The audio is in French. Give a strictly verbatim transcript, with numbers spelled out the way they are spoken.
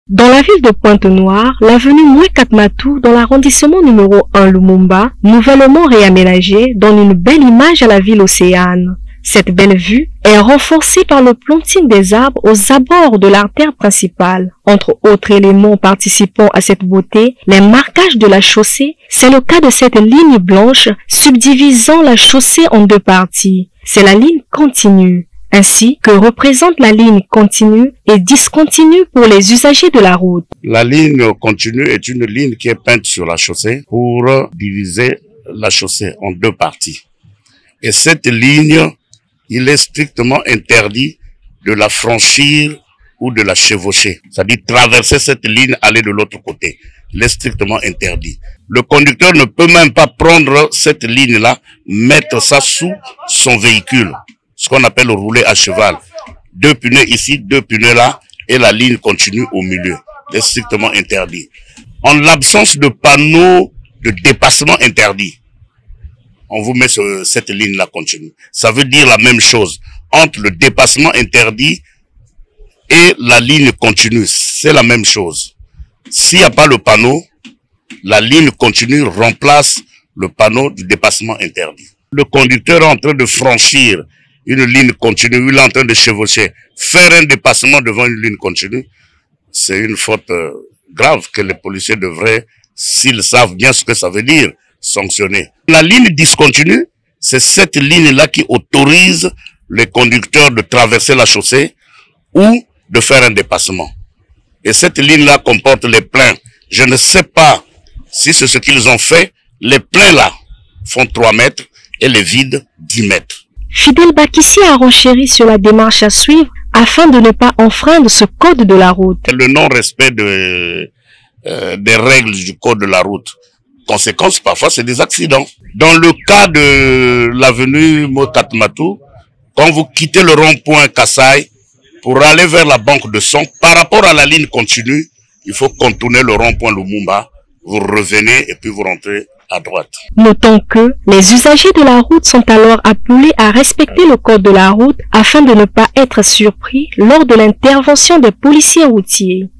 Dans la ville de Pointe-Noire, l'avenue Moué-Katmatou, dans l'arrondissement numéro un Lumumba, nouvellement réaménagée, donne une belle image à la ville océane. Cette belle vue est renforcée par le planting des arbres aux abords de l'artère principale. Entre autres éléments participant à cette beauté, les marquages de la chaussée, c'est le cas de cette ligne blanche subdivisant la chaussée en deux parties. C'est la ligne continue, ainsi que représente la ligne continue et discontinue pour les usagers de la route. La ligne continue est une ligne qui est peinte sur la chaussée pour diviser la chaussée en deux parties. Et cette ligne, il est strictement interdit de la franchir ou de la chevaucher. C'est-à-dire traverser cette ligne, aller de l'autre côté. Il est strictement interdit. Le conducteur ne peut même pas prendre cette ligne-là, mettre ça sous son véhicule. Ce qu'on appelle rouler à cheval. Deux pneus ici, deux pneus là, et la ligne continue au milieu. C'est strictement interdit. En l'absence de panneaux de dépassement interdit, on vous met sur cette ligne-là continue. Ça veut dire la même chose. Entre le dépassement interdit et la ligne continue, c'est la même chose. S'il n'y a pas le panneau, la ligne continue remplace le panneau du dépassement interdit. Le conducteur est en train de franchir une ligne continue, il est en train de chevaucher, faire un dépassement devant une ligne continue, c'est une faute euh, grave que les policiers devraient, s'ils savent bien ce que ça veut dire, sanctionner. La ligne discontinue, c'est cette ligne-là qui autorise les conducteurs de traverser la chaussée ou de faire un dépassement. Et cette ligne-là comporte les pleins. Je ne sais pas si c'est ce qu'ils ont fait. Les pleins-là font trois mètres et les vides dix mètres. Fidel Bakissi a renchéri sur la démarche à suivre afin de ne pas enfreindre ce code de la route. Le non-respect de, euh, des règles du code de la route. Conséquence, parfois, c'est des accidents. Dans le cas de l'avenue Moué-Katmatou, quand vous quittez le rond-point Kassai pour aller vers la banque de sang, par rapport à la ligne continue, il faut contourner le rond-point Lumumba, vous revenez et puis vous rentrez à droite. Notons que les usagers de la route sont alors appelés à respecter le code de la route afin de ne pas être surpris lors de l'intervention des policiers routiers.